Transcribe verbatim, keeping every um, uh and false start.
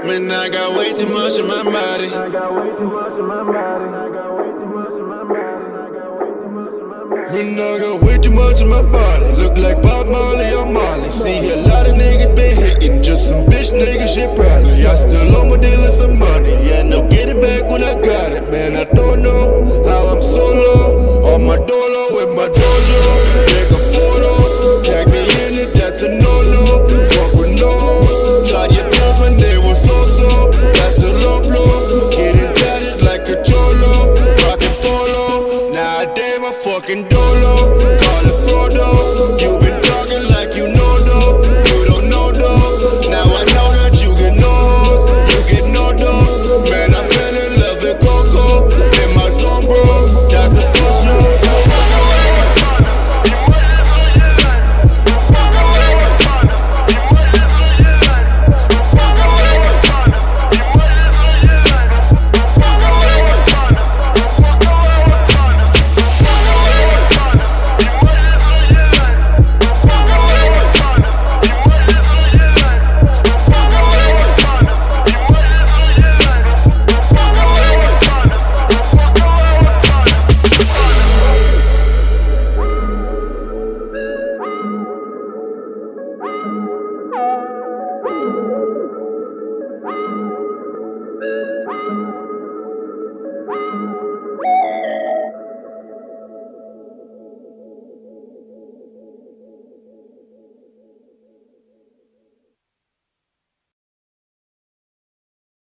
Man, I got way too much in my body. Man, I got way too much in my body. Look like Bob Marley or Marley. See, a lot of niggas been hating, just some bitch nigga shit probably. I still on my dealing some money.